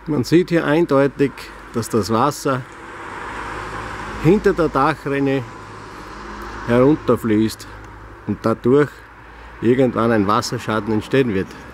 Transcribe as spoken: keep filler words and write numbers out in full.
Man sieht hier eindeutig, dass das Wasser hinter der Dachrinne herunterfließt und dadurch irgendwann ein Wasserschaden entstehen wird.